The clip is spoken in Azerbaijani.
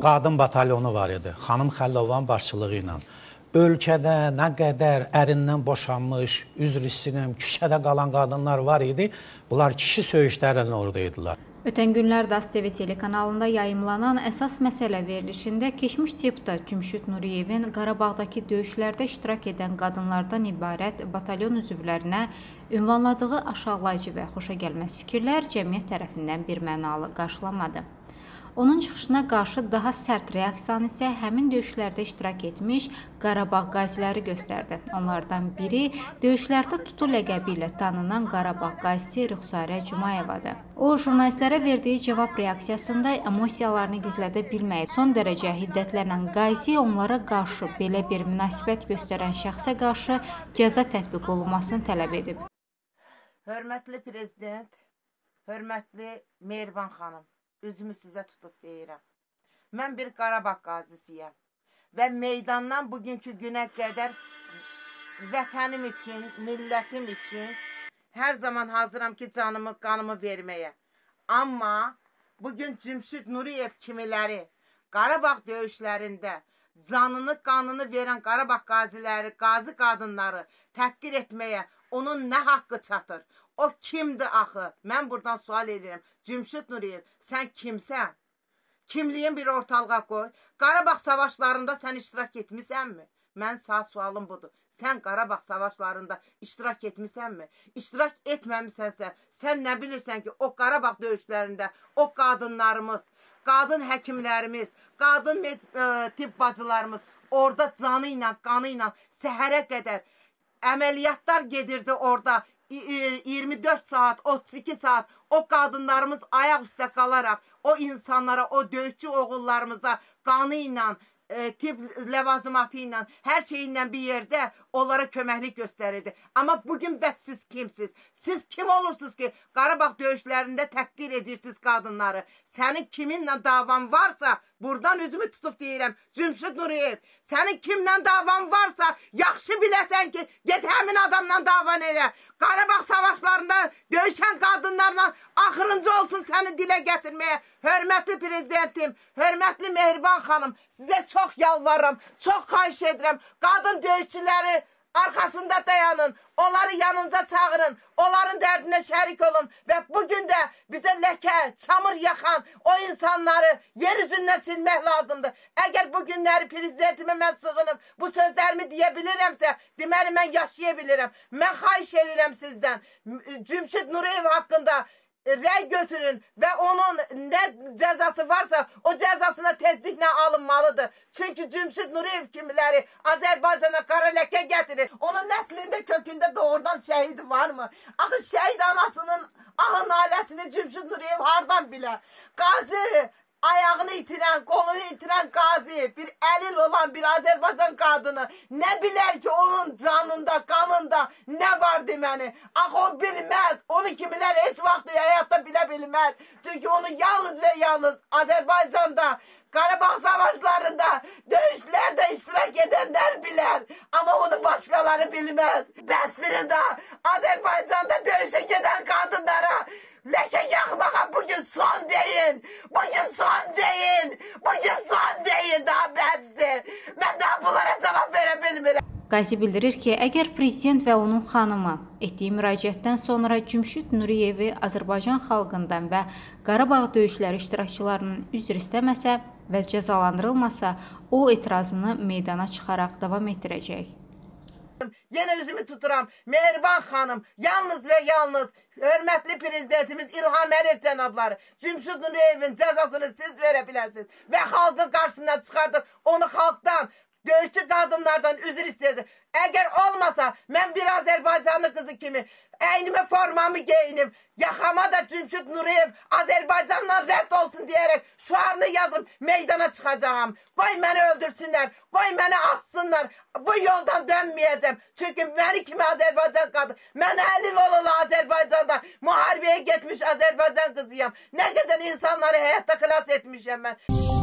qadın batalyonu var idi, xanım Xəllovan başçılığı ilə. Ölkədə nə qədər ərindən boşanmış, üzr istəyirəm, küçədə qalan qadınlar var idi. Bunlar kişi söyüşlərlə oradaydılar. Ötən günlərdə ASTV telekanalında yayımlanan əsas məsələ verilişində keçmiş deputat Cümşüd Nuriyevin Qarabağdakı döyüşlərdə iştirak edən qadınlardan ibarət batalyon üzvlərinə ünvanladığı aşağılayıcı və xoşagəlməz fikirlər cəmiyyət tərəfindən birmənalı qarşılanmadı. Onun çıxışına qarşı daha sərt reaksiyanı isə həmin döyüşlərdə iştirak etmiş Qarabağ qaziləri göstərdi. Onlardan biri döyüşlərdə tutu ləqəbi ilə tanınan Qarabağ qazisi Rüxsarə Cumayevadır. O, jurnalistlərə verdiyi cavab reaksiyasında emosiyalarını gizlədə bilməyib. Son dərəcə hiddətlənən qazi onlara qarşı belə bir münasibət göstərən şəxsə qarşı cəza tətbiq olunmasını tələb edib. Hörmətli prezident, hörmətli Mehriban xanım. Üzümü sizə tutub deyirəm. Mən bir Qarabağ qazisiyəm və meydandan bugünkü günə qədər vətənim üçün, millətim üçün hər zaman hazıram ki, canımı, qanımı verməyə. Amma bugün Cümşüd Nuriyev kimiləri Qarabağ döyüşlərində canını, qanını verən Qarabağ qaziləri, qazi qadınları təhqir etməyə onun nə haqqı çatır? O kimdir axı? Mən buradan sual edirəm. Cümşüd Nuriyev, sən kimsən? Kimliyin bir ortalığa qoy. Qarabağ savaşlarında sən iştirak etmisənmi? Mən sağ sualım budur. Sən Qarabağ savaşlarında iştirak etmisənmi? İştirak etməmisənsə, sən nə bilirsən ki, o Qarabağ döyüşlərində o qadınlarımız, qadın həkimlərimiz, qadın tibb bacılarımız orada canı ilə, qanı ilə səhərə qədər əməliyyatlar gedirdi orada. 24 saat, 32 saat o qadınlarımız ayaq üstə qalaraq o insanlara, o döyüşçü oğullarımıza qanı ilə, tibb ləvazimatı ilə, hər şeyinlə bir yerdə onlara köməklik göstərirdi. Amma bugün bəs siz kimsiz? Siz kim olursunuz ki, Qarabağ döyüşlərində təhqir edirsiniz qadınları? Sənin kiminlə davan varsa, buradan üzümü tutub deyirəm, Cümşüd Nuriyev, sənin kimlə davan varsa, yaxşı biləsən ki, get həmin adamla davan elə. Qarabağ savaşlarında döyüşən qadınlarla axırıncı olsun səni dilə gətirməyə. Hörmətli prezidentim, hörmətli Mehriban xanım, sizə çox yalvarıram, çox xahiş edirəm. Qadın döyüşçüləri arxasında dayanın, onları yanınıza çağırın, onların dərdinə şərik olun və bugün də bizə ləkə, çamur yaxan o insanları yer üzündən silmək lazımdır. Əgər bu günləri prezidentimə mən sığınım, bu sözlərimi deyə bilirəmsə, deməli mən yaşaya bilirəm. Mən xahiş edirəm sizdən, Cümşüd Nuriyev haqqında rəy götürün və onun nə cəzası varsa o cəzasına tezliklə alınmalıdır. Çünki Cümşüd Nuriyev kimiləri Azərbaycana qara ləkə gətirir. Onun nəslində, kökündə doğrudan şəhid varmı? Axı şəhid anasının ahı naləsini Cümşüd Nuriyev hardan bilər? Qazi, ayağını itirən, qolunu itirən qazi, bir əlil olan bir Azərbaycan qadını nə bilər ki, onun canında, qanında nə var deməli? Axı o bilməz, onu kimilər heç vaxt həyatda bilə bilməz. Çünki onu yalnız və yalnız Azərbaycanda, Qarabağ savaşlarında, döyüşlərdə iştirak edənlər bilər. Amma onu başqaları bilməz. Bəsdirin də Azərbaycanda döyüşə gedən qadınlara ləkə yaxmağa bugün son deyin. Bugün son deyin. Bugün son deyin. Daha bəsdir. Mən daha bunlara cavab verə bilmirəm. Qazi bildirir ki, əgər prezident və onun xanımı etdiyi müraciətdən sonra Cümşüd Nuriyevi Azərbaycan xalqından və Qarabağ döyüşləri iştirakçılarının üzr istəməsə və cəzalandırılmasa, o etirazını meydana çıxaraq davam etdirəcək. Yenə üzümü tuturam. Mehriban xanım, yalnız və yalnız hörmətli prezidentimiz İlham Əliyev cənabları Cümşüd Nuriyevin cəzasını siz verə biləsiniz və xalqın qarşısına çıxardıq onu xalqdan, döyüşçü qadınlardan üzr istəyəcək. Əgər olmasa, mən bir Azərbaycanlı qızı kimi əynimə formamı geyinim, yaxama da Cümşüd Nuriyev Azərbaycandan rədd olsun deyərək şuarını yazıb meydana çıxacağım. Qoy məni öldürsünlər, qoy məni assınlar, bu yoldan dönməyəcəm. Çünki məni kimi Azərbaycan qadın, mən əlil olalı Azərbaycanda müharibəyə getmiş Azərbaycan qızıyam. Nə qədər insanları həyatda xilas etmişəm mən.